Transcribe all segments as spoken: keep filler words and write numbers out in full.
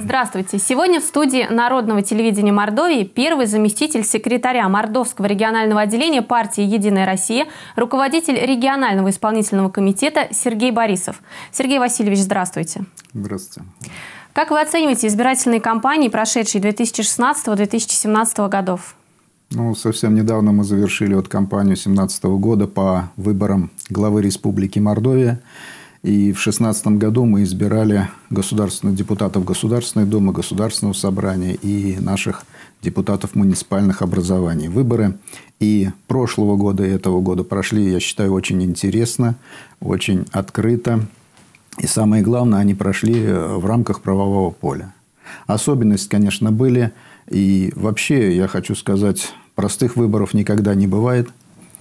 Здравствуйте. Сегодня в студии Народного телевидения Мордовии первый заместитель секретаря Мордовского регионального отделения партии «Единая Россия», руководитель регионального исполнительного комитета Сергей Борисов. Сергей Васильевич, здравствуйте. Здравствуйте. Как вы оцениваете избирательные кампании, прошедшие две тысячи шестнадцатого — две тысячи семнадцатого годов? Ну, совсем недавно мы завершили вот кампанию две тысячи семнадцатого года по выборам главы Республики Мордовия. И в две тысячи шестнадцатом году мы избирали государственных депутатов Государственной Думы, Государственного собрания и наших депутатов муниципальных образований. Выборы и прошлого года, и этого года прошли, я считаю, очень интересно, очень открыто. И самое главное, они прошли в рамках правового поля. Особенности, конечно, были. И вообще, я хочу сказать, простых выборов никогда не бывает.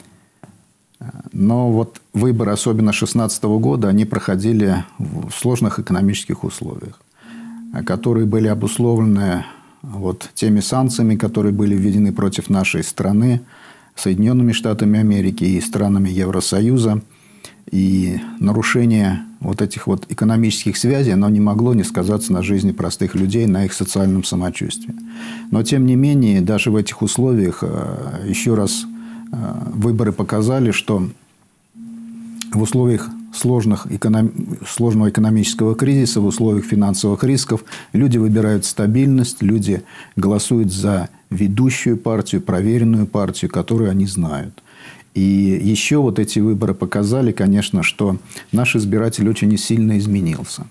Но вот выборы, особенно две тысячи шестнадцатого года, они проходили в сложных экономических условиях, которые были обусловлены вот теми санкциями, которые были введены против нашей страны, Соединенными Штатами Америки и странами Евросоюза. И нарушение вот этих вот экономических связей, оно не могло не сказаться на жизни простых людей, на их социальном самочувствии. Но, тем не менее, даже в этих условиях, еще раз, выборы показали, что в условиях сложных, эконом... сложного экономического кризиса, в условиях финансовых рисков люди выбирают стабильность, люди голосуют за ведущую партию, проверенную партию, которую они знают. И еще вот эти выборы показали, конечно, что наш избиратель очень сильно изменился.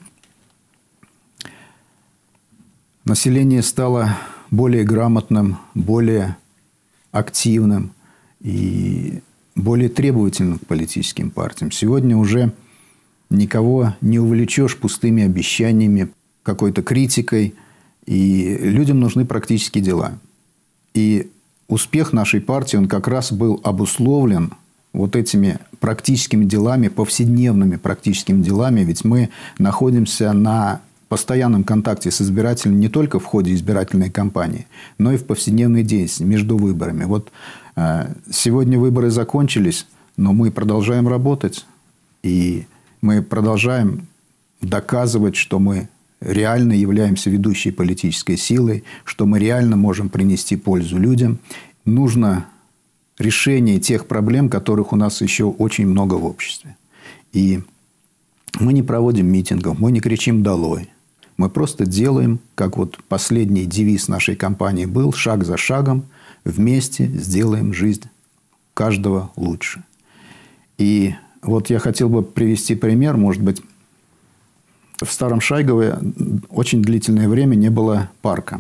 Население стало более грамотным, более активным и более требовательным к политическим партиям. Сегодня уже никого не увлечешь пустыми обещаниями, какой-то критикой. И людям нужны практические дела. И успех нашей партии, он как раз был обусловлен вот этими практическими делами, повседневными практическими делами. Ведь мы находимся на постоянном контакте с избирателем не только в ходе избирательной кампании, но и в повседневной деятельности между выборами. Вот э, сегодня выборы закончились, но мы продолжаем работать. И мы продолжаем доказывать, что мы реально являемся ведущей политической силой, что мы реально можем принести пользу людям. Нужно решение тех проблем, которых у нас еще очень много в обществе. И мы не проводим митингов, мы не кричим «долой». Мы просто делаем, как вот последний девиз нашей кампании был, шаг за шагом, вместе сделаем жизнь каждого лучше. И вот я хотел бы привести пример, может быть, в Старом Шайгове очень длительное время не было парка.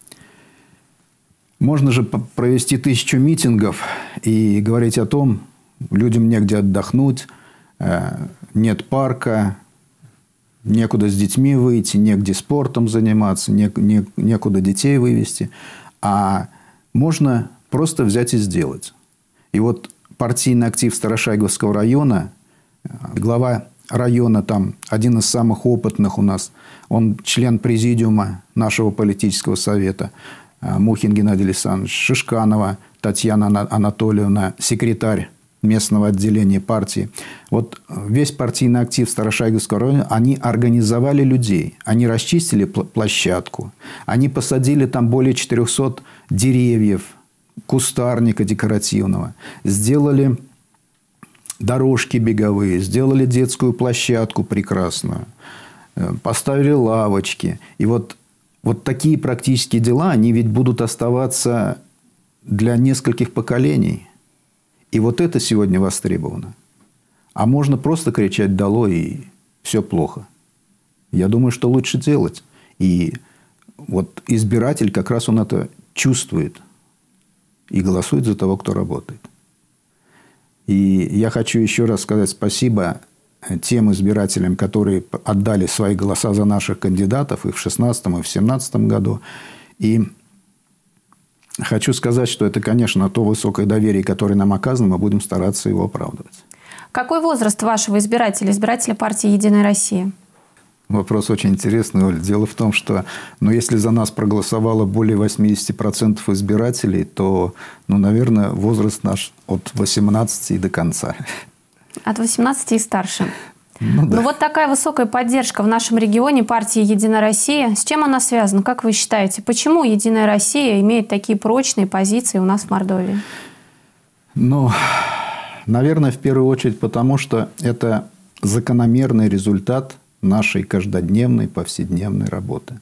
Можно же провести тысячу митингов и говорить о том, людям негде отдохнуть, нет парка, некуда с детьми выйти, негде спортом заниматься, не, не, некуда детей вывести. А можно просто взять и сделать. И вот партийный актив Старошайговского района, глава района, там один из самых опытных у нас, он член президиума нашего политического совета, Мухин Геннадий Александрович, Шишканова Татьяна Анатольевна, секретарь местного отделения партии. Вот весь партийный актив Старошайговского района, они организовали людей, они расчистили площадку, они посадили там более четырехсот деревьев, кустарника декоративного, сделали дорожки беговые, сделали детскую площадку прекрасную, поставили лавочки. И вот, вот такие практические дела, они ведь будут оставаться для нескольких поколений. И вот это сегодня востребовано. А можно просто кричать «долой» и все плохо. Я думаю, что лучше делать. И вот избиратель как раз он это чувствует и голосует за того, кто работает. И я хочу еще раз сказать спасибо тем избирателям, которые отдали свои голоса за наших кандидатов и в шестнадцатом, и в семнадцатом году. И хочу сказать, что это, конечно, то высокое доверие, которое нам оказано, мы будем стараться его оправдывать. Какой возраст вашего избирателя, избирателя партии «Единая Россия»? Вопрос очень интересный, Оль. Дело в том, что ну, если за нас проголосовало более восьмидесяти процентов избирателей, то, ну, наверное, возраст наш от восемнадцати и до конца. От восемнадцати и старше. Ну, да. Но вот такая высокая поддержка в нашем регионе партии «Единая Россия». С чем она связана, как вы считаете? Почему «Единая Россия» имеет такие прочные позиции у нас в Мордовии? Ну, наверное, в первую очередь потому, что это закономерный результат нашей каждодневной, повседневной работы.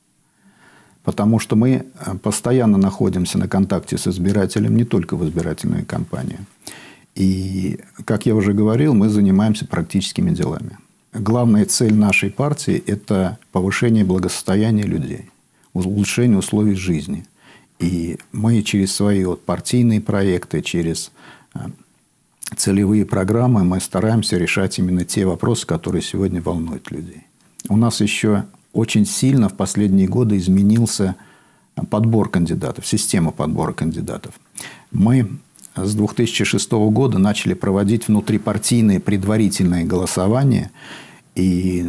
Потому что мы постоянно находимся на контакте с избирателем, не только в избирательной кампании. И, как я уже говорил, мы занимаемся практическими делами. Главная цель нашей партии – это повышение благосостояния людей, улучшение условий жизни. И мы через свои вот партийные проекты, через целевые программы мы стараемся решать именно те вопросы, которые сегодня волнуют людей. У нас еще очень сильно в последние годы изменился подбор кандидатов, система подбора кандидатов. Мы с две тысячи шестого года начали проводить внутрипартийные предварительные голосования. И,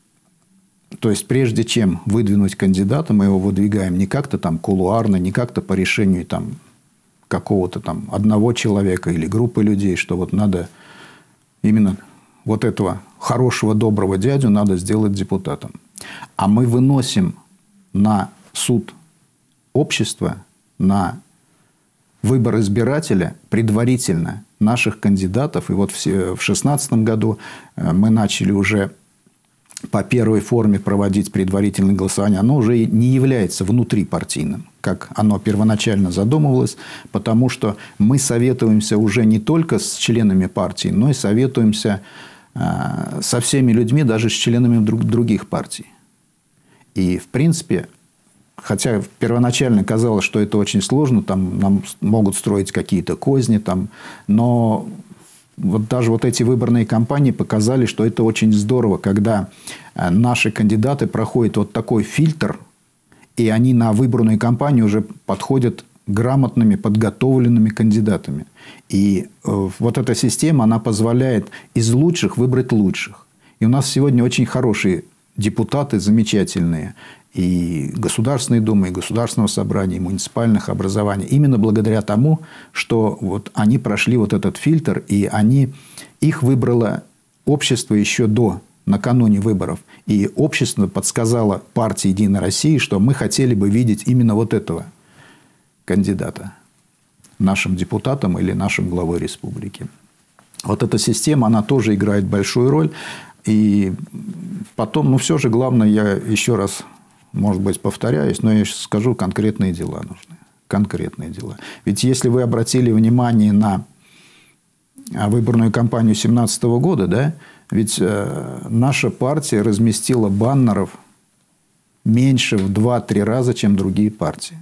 то есть, прежде чем выдвинуть кандидата, мы его выдвигаем не как-то там кулуарно, не как-то по решению там, какого-то там одного человека или группы людей, что вот надо именно вот этого хорошего, доброго дядю надо сделать депутатом. А мы выносим на суд общества, на выбор избирателя предварительно наших кандидатов. И вот в две тысячи шестнадцатом году мы начали уже по первой форме проводить предварительное голосование. Оно уже не является внутрипартийным, как оно первоначально задумывалось, потому что мы советуемся уже не только с членами партии, но и советуемся со всеми людьми, даже с членами других партий. И, в принципе, хотя первоначально казалось, что это очень сложно, там нам могут строить какие-то козни, там, но вот даже вот эти выборные кампании показали, что это очень здорово, когда наши кандидаты проходят вот такой фильтр, и они на выборную кампанию уже подходят грамотными, подготовленными кандидатами. И вот эта система, она позволяет из лучших выбрать лучших. И у нас сегодня очень хорошие депутаты, замечательные, и Государственной Думы, и Государственного собрания, и муниципальных образований. Именно благодаря тому, что вот они прошли вот этот фильтр, и они, их выбрало общество еще до, накануне выборов. И общество подсказало партии «Единая Россия», что мы хотели бы видеть именно вот этого кандидата нашим депутатом или нашим главой республики. Вот эта система, она тоже играет большую роль. И потом, ну, все же главное, я еще раз, может быть, повторяюсь, но я сейчас скажу, конкретные дела нужны. Конкретные дела. Ведь если вы обратили внимание на выборную кампанию две тысячи семнадцатого года, да, ведь э, наша партия разместила баннеров меньше в два-три раза, чем другие партии.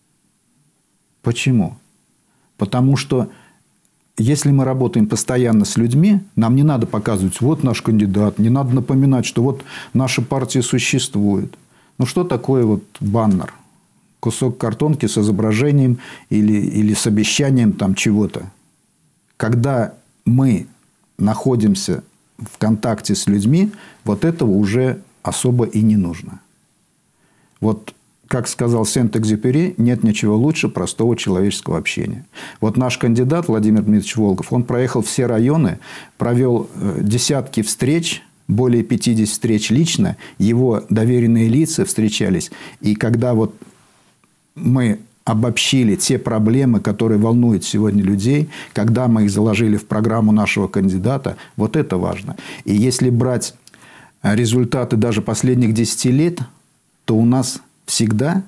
Почему? Потому что если мы работаем постоянно с людьми, нам не надо показывать, вот наш кандидат, не надо напоминать, что вот наша партия существует. Ну, что такое вот баннер? Кусок картонки с изображением или, или с обещанием там чего-то. Когда мы находимся в контакте с людьми, вот этого уже особо и не нужно. Вот, как сказал Сент-Экзюпери, нет ничего лучше простого человеческого общения. Вот наш кандидат Владимир Дмитриевич Волков, он проехал все районы, провел десятки встреч, более пятидесяти встреч лично, его доверенные лица встречались. И когда вот мы обобщили те проблемы, которые волнуют сегодня людей, когда мы их заложили в программу нашего кандидата, вот это важно. И если брать результаты даже последних десяти лет, то у нас всегда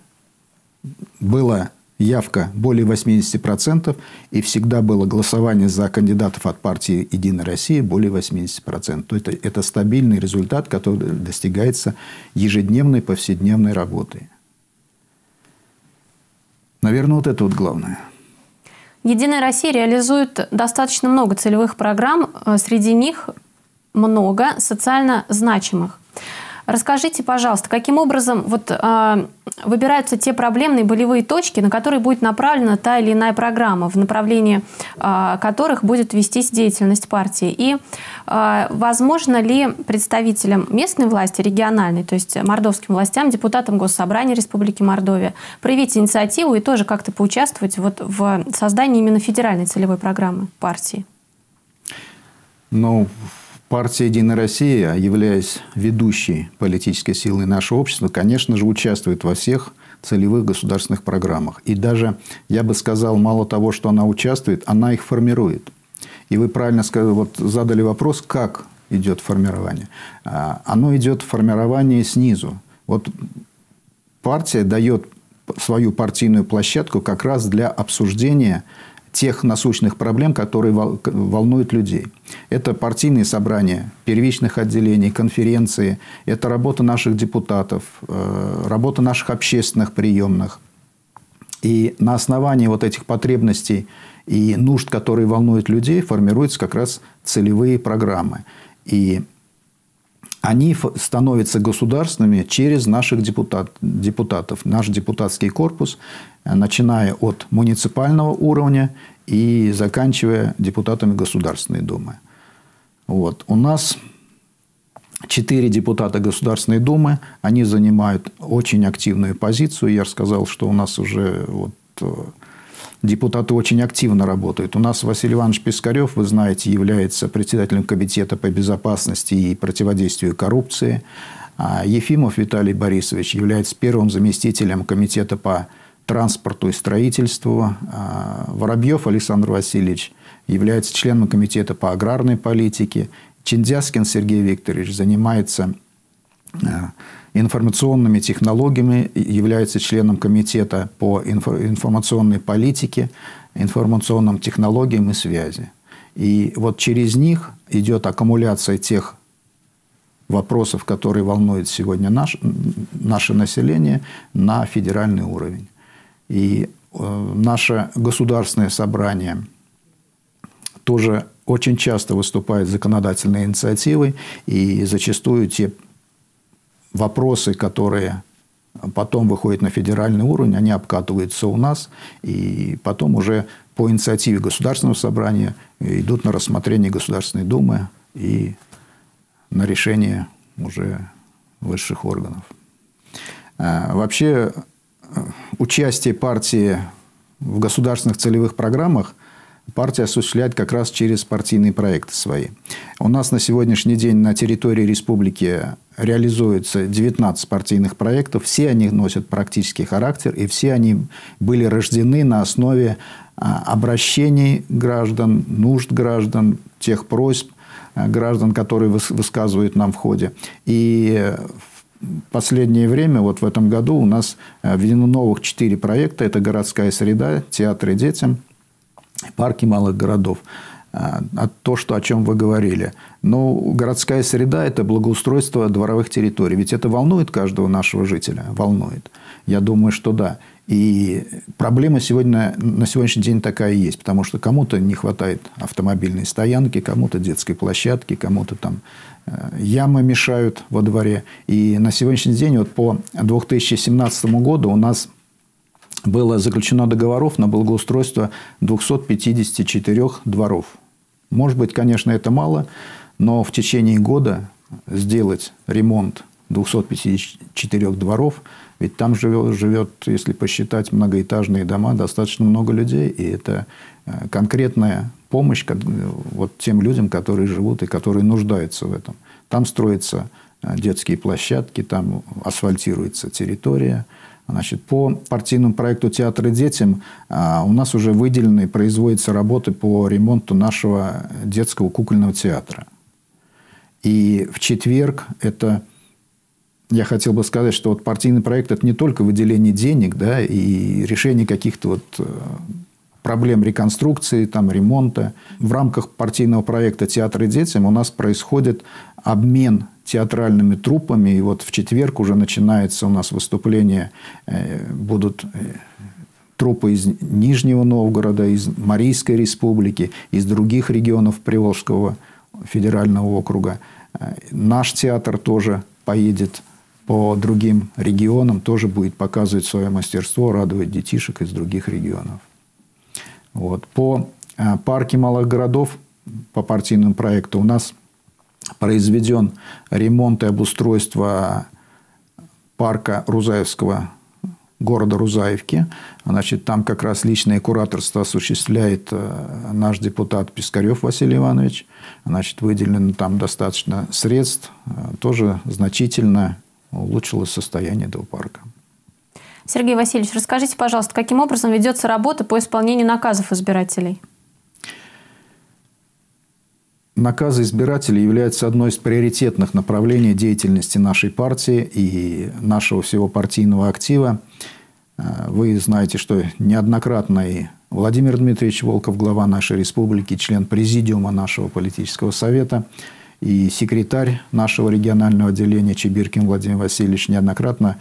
была явка более восьмидесяти процентов, и всегда было голосование за кандидатов от партии «Единая Россия» более восьмидесяти процентов. Это, это стабильный результат, который достигается ежедневной, повседневной работой. Наверное, вот это вот главное. «Единая Россия» реализует достаточно много целевых программ. Среди них много социально значимых. Расскажите, пожалуйста, каким образом вот, э, выбираются те проблемные болевые точки, на которые будет направлена та или иная программа, в направлении э, которых будет вестись деятельность партии? И э, возможно ли представителям местной власти, региональной, то есть мордовским властям, депутатам Госсобрания Республики Мордовия, проявить инициативу и тоже как-то поучаствовать вот в создании именно федеральной целевой программы партии? Ну, партия «Единая Россия», являясь ведущей политической силой нашего общества, конечно же, участвует во всех целевых государственных программах. И даже, я бы сказал, мало того, что она участвует, она их формирует. И вы правильно сказали, вот задали вопрос, как идет формирование. Оно идет формирование снизу. Вот партия дает свою партийную площадку как раз для обсуждения тех насущных проблем, которые волнуют людей. Это партийные собрания первичных отделений, конференции, это работа наших депутатов, работа наших общественных приемных. И на основании вот этих потребностей и нужд, которые волнуют людей, формируются как раз целевые программы. И они становятся государственными через наших депутат, депутатов. Наш депутатский корпус, начиная от муниципального уровня и заканчивая депутатами Государственной Думы. Вот. У нас четыре депутата Государственной Думы. Они занимают очень активную позицию. Я рассказал, что у нас уже вот депутаты очень активно работают. У нас Василий Иванович Пискарев, вы знаете, является председателем Комитета по безопасности и противодействию коррупции. А Ефимов Виталий Борисович является первым заместителем Комитета по транспорту и строительству. А Воробьев Александр Васильевич является членом Комитета по аграрной политике. Чиндяскин Сергей Викторович занимается информационными технологиями, является членом Комитета по информационной политике, информационным технологиям и связи. И вот через них идет аккумуляция тех вопросов, которые волнуют сегодня наш, наше население, на федеральный уровень. И э, наше государственное собрание тоже очень часто выступает с законодательной инициативой, и зачастую те вопросы, которые потом выходят на федеральный уровень, они обкатываются у нас, и потом уже по инициативе Государственного собрания идут на рассмотрение Государственной Думы и на решение уже высших органов. Вообще, участие партии в государственных целевых программах партия осуществляет как раз через партийные проекты свои. У нас на сегодняшний день на территории республики реализуется девятнадцать партийных проектов. Все они носят практический характер, и все они были рождены на основе обращений граждан, нужд граждан, тех просьб граждан, которые высказывают нам в ходе. И в последнее время, вот в этом году, у нас введено новых четыре проекта. Это городская среда, театры детям, парки малых городов. А то, что, о чем вы говорили. Но городская среда – это благоустройство дворовых территорий. Ведь это волнует каждого нашего жителя? Волнует. Я думаю, что да. И проблема сегодня, на сегодняшний день такая и есть. Потому что кому-то не хватает автомобильной стоянки, кому-то детской площадки, кому-то там ямы мешают во дворе. И на сегодняшний день, вот по две тысячи семнадцатому году, у нас было заключено договоров на благоустройство двухсот пятидесяти четырёх дворов. Может быть, конечно, это мало, но в течение года сделать ремонт двухсот пятидесяти четырёх дворов, ведь там живет, живет, если посчитать многоэтажные дома, достаточно много людей, и это конкретная помощь вот тем людям, которые живут и которые нуждаются в этом. Там строятся детские площадки, там асфальтируется территория. Значит, по партийному проекту «Театры детям» у нас уже выделены, производятся работы по ремонту нашего детского кукольного театра. И в четверг это, я хотел бы сказать, что вот партийный проект – это не только выделение денег, да, и решение каких-то вот проблем реконструкции, там, ремонта. В рамках партийного проекта «Театры детям» у нас происходит обмен театральными труппами. И вот в четверг уже начинается у нас выступление. Будут труппы из Нижнего Новгорода, из Марийской республики, из других регионов Приволжского федерального округа. Наш театр тоже поедет по другим регионам, тоже будет показывать свое мастерство, радовать детишек из других регионов. Вот. По парке малых городов, по партийному проекту, у нас произведен ремонт и обустройство парка Рузаевского города Рузаевки. Значит, там как раз личное кураторство осуществляет наш депутат Пискарев Василий Иванович. Значит, выделено там достаточно средств. Тоже значительно улучшилось состояние этого парка. Сергей Васильевич, расскажите, пожалуйста, каким образом ведется работа по исполнению наказов избирателей? Наказы избирателей являются одной из приоритетных направлений деятельности нашей партии и нашего всего партийного актива. Вы знаете, что неоднократно и Владимир Дмитриевич Волков, глава нашей республики, член президиума нашего политического совета, и секретарь нашего регионального отделения Чебиркин Владимир Васильевич неоднократно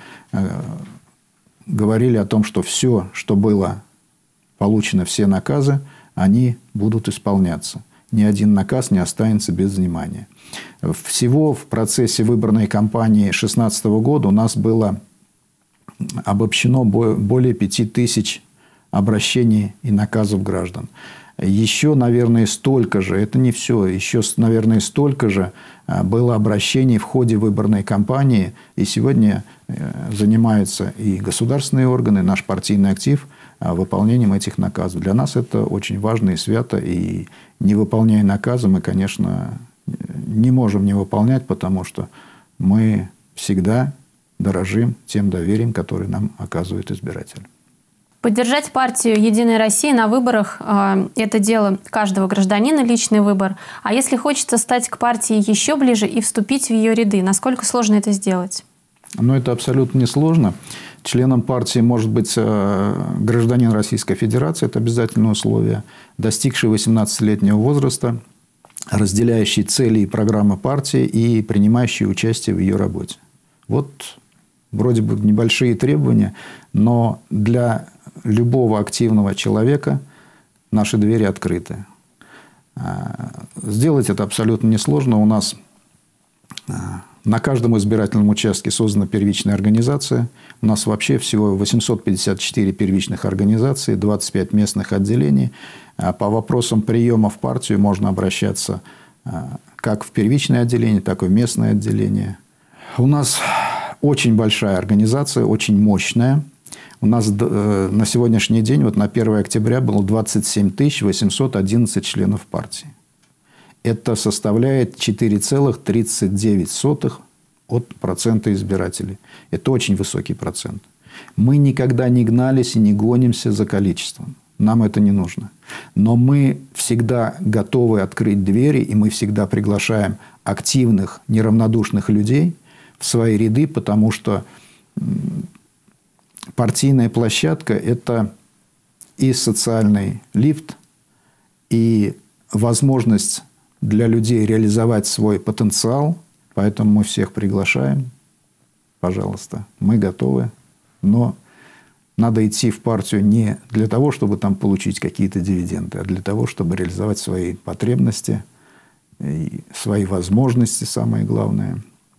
говорили о том, что все, что было получено, все наказы, они будут исполняться. Ни один наказ не останется без внимания. Всего в процессе выборной кампании две тысячи шестнадцатого года у нас было обобщено более пяти тысяч обращений и наказов граждан. Еще, наверное, столько же, это не все, еще, наверное, столько же было обращений в ходе выборной кампании. И сегодня занимаются и государственные органы, наш партийный актив выполнением этих наказов. Для нас это очень важно и свято. И не выполняя наказы, мы, конечно, не можем не выполнять, потому что мы всегда дорожим тем доверием, которое нам оказывает избиратель. Поддержать партию «Единая Россия» на выборах э, – это дело каждого гражданина, личный выбор. А если хочется стать к партии еще ближе и вступить в ее ряды, насколько сложно это сделать? Ну, это абсолютно несложно. Членом партии может быть э, гражданин Российской Федерации, это обязательное условие, достигший восемнадцатилетнего возраста, разделяющий цели и программы партии и принимающий участие в ее работе. Вот вроде бы небольшие требования, но для любого активного человека наши двери открыты. Сделать это абсолютно несложно. У нас на каждом избирательном участке создана первичная организация. У нас вообще всего восемьсот пятьдесят четыре первичных организаций, двадцать пять местных отделений. По вопросам приема в партию можно обращаться как в первичное отделение, так и в местное отделение. У нас очень большая организация, очень мощная. У нас на сегодняшний день, вот на первое октября, было двадцать семь тысяч восемьсот одиннадцать членов партии. Это составляет четыре целых тридцать девять сотых процента избирателей. Это очень высокий процент. Мы никогда не гнались и не гонимся за количеством. Нам это не нужно. Но мы всегда готовы открыть двери, и мы всегда приглашаем активных, неравнодушных людей в свои ряды, потому что партийная площадка – это и социальный лифт, и возможность для людей реализовать свой потенциал. Поэтому мы всех приглашаем. Пожалуйста, мы готовы. Но надо идти в партию не для того, чтобы там получить какие-то дивиденды, а для того, чтобы реализовать свои потребности, и свои возможности, самое главное,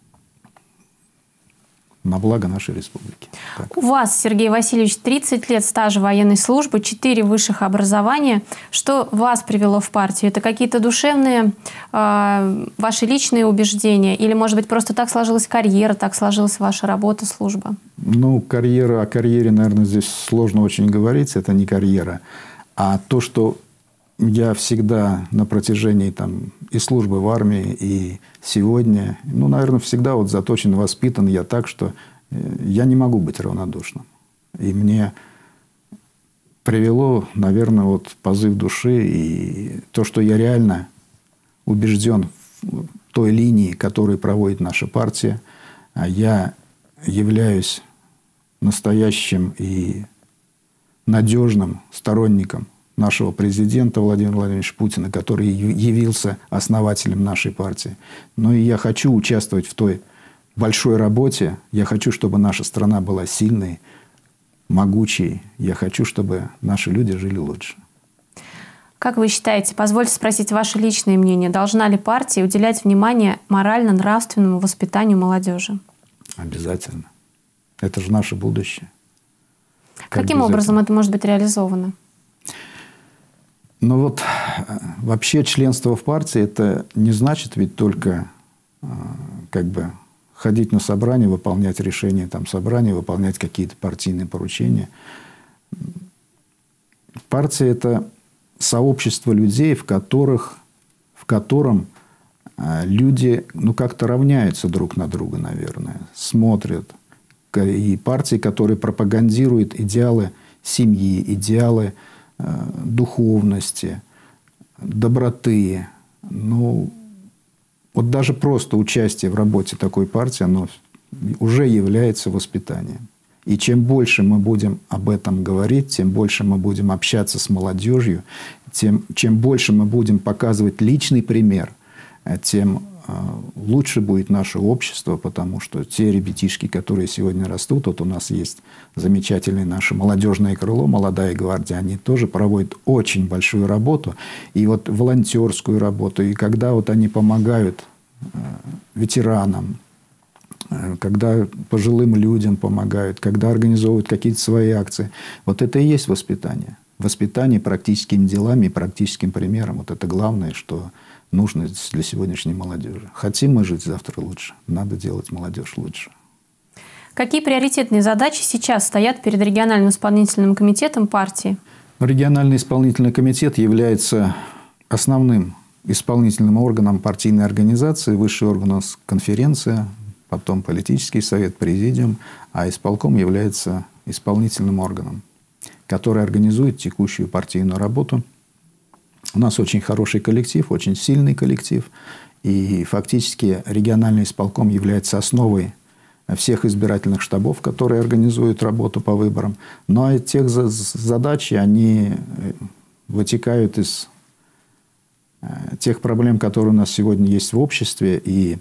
на благо нашей республики. Так. У вас, Сергей Васильевич, тридцать лет стажа военной службы, четыре высших образования. Что вас привело в партию? Это какие-то душевные, э, ваши личные убеждения? Или, может быть, просто так сложилась карьера, так сложилась ваша работа, служба? Ну, карьера, о карьере, наверное, здесь сложно очень говорить. Это не карьера. А то, что я всегда на протяжении там, и службы в армии, и сегодня, ну, наверное, всегда вот заточен, воспитан я так, что я не могу быть равнодушным. И мне привело, наверное, вот позыв души и то, что я реально убежден в той линии, которую проводит наша партия. Я являюсь настоящим и надежным сторонником нашего президента Владимира Владимировича Путина, который явился основателем нашей партии. Но и я хочу участвовать в той большой работе. Я хочу, чтобы наша страна была сильной, могучей. Я хочу, чтобы наши люди жили лучше. Как вы считаете, позвольте спросить ваше личное мнение, должна ли партия уделять внимание морально-нравственному воспитанию молодежи? Обязательно. Это же наше будущее. Как Каким образом это может быть реализовано? Ну вот, вообще членство в партии, это не значит ведь только как бы ходить на собрания, выполнять решения там собрания, выполнять какие-то партийные поручения. Партия – это сообщество людей, в, которых, в котором люди ну, как-то равняются друг на друга, наверное, смотрят. И партии, которые пропагандируют идеалы семьи, идеалы э, духовности, доброты. Ну, вот даже просто участие в работе такой партии, оно уже является воспитанием. И чем больше мы будем об этом говорить, тем больше мы будем общаться с молодежью, тем, чем больше мы будем показывать личный пример, тем э, лучше будет наше общество, потому что те ребятишки, которые сегодня растут, вот у нас есть замечательное наше молодежное крыло, молодая гвардия, они тоже проводят очень большую работу, и вот волонтерскую работу, и когда вот они помогают э, ветеранам, э, когда пожилым людям помогают, когда организовывают какие-то свои акции, вот это и есть воспитание. Воспитание практическими делами и практическим примером. Вот это главное, что нужно для сегодняшней молодежи. Хотим мы жить завтра лучше, надо делать молодежь лучше. Какие приоритетные задачи сейчас стоят перед региональным исполнительным комитетом партии? Региональный исполнительный комитет является основным исполнительным органом партийной организации, высший орган у нас конференция, потом политический совет, президиум, а исполком является исполнительным органом, который организует текущую партийную работу. У нас очень хороший коллектив, очень сильный коллектив. И фактически региональный исполком является основой всех избирательных штабов, которые организуют работу по выборам. Но тех задачи, они вытекают из тех проблем, которые у нас сегодня есть в обществе. И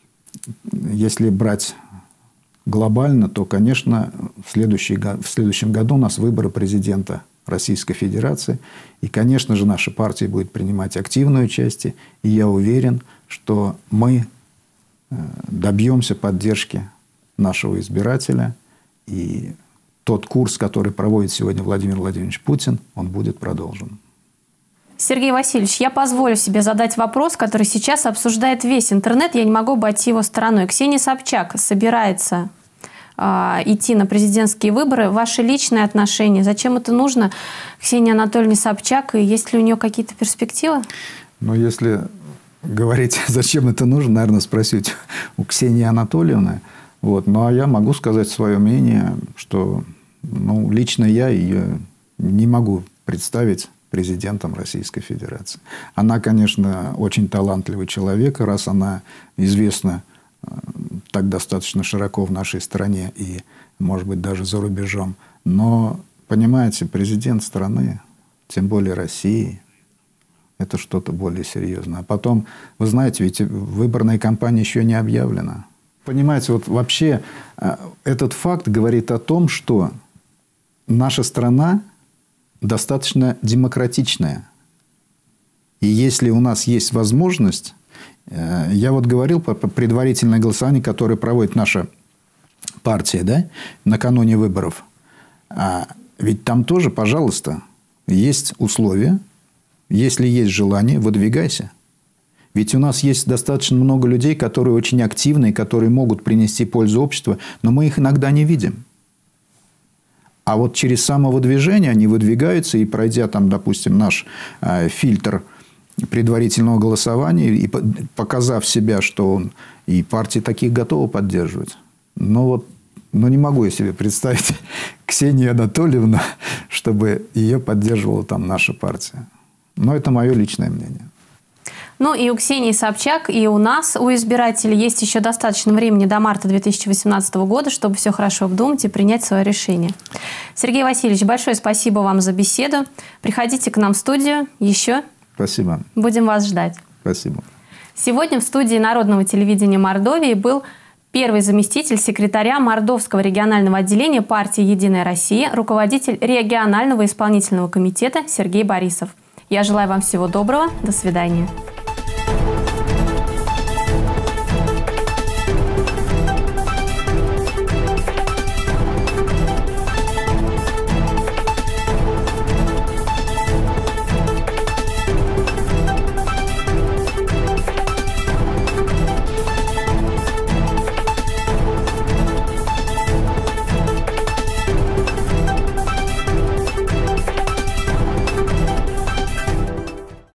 если брать глобально, то, конечно, в, следующий, в следующем году у нас выборы президента Российской Федерации. И, конечно же, наша партия будет принимать активное участие. И я уверен, что мы добьемся поддержки нашего избирателя. И тот курс, который проводит сегодня Владимир Владимирович Путин, он будет продолжен. Сергей Васильевич, я позволю себе задать вопрос, который сейчас обсуждает весь интернет. Я не могу обойти его стороной. Ксения Собчак собирается э, идти на президентские выборы. Ваши личные отношения. Зачем это нужно Ксении Анатольевне Собчак? И есть ли у нее какие-то перспективы? Ну, если говорить, зачем это нужно, наверное, спросить у Ксении Анатольевны. Вот. Ну, а я могу сказать свое мнение, что ну, лично я ее не могу представить президентом Российской Федерации. Она, конечно, очень талантливый человек, раз она известна так достаточно широко в нашей стране и, может быть, даже за рубежом. Но, понимаете, президент страны, тем более России, это что-то более серьезное. А потом, вы знаете, ведь выборная кампания еще не объявлена. Понимаете, вот вообще этот факт говорит о том, что наша страна достаточно демократичная. И если у нас есть возможность, я вот говорил про предварительное голосование, которое проводит наша партия, да, накануне выборов. А ведь там тоже, пожалуйста, есть условия. Если есть желание, выдвигайся. Ведь у нас есть достаточно много людей, которые очень активны, которые могут принести пользу обществу, но мы их иногда не видим. А вот через самовыдвижение они выдвигаются, и пройдя там, допустим, наш э, фильтр предварительного голосования, и показав себя, что он и партии таких готова поддерживать. Но вот но не могу я себе представить Ксению Анатольевну, чтобы ее поддерживала там наша партия. Но это мое личное мнение. Ну и у Ксении Собчак, и у нас, у избирателей, есть еще достаточно времени до марта две тысячи восемнадцатого года, чтобы все хорошо обдумать и принять свое решение. Сергей Васильевич, большое спасибо вам за беседу. Приходите к нам в студию еще. Спасибо. Будем вас ждать. Спасибо. Сегодня в студии Народного телевидения Мордовии был первый заместитель секретаря Мордовского регионального отделения партии «Единая Россия», руководитель регионального исполнительного комитета Сергей Борисов. Я желаю вам всего доброго. До свидания.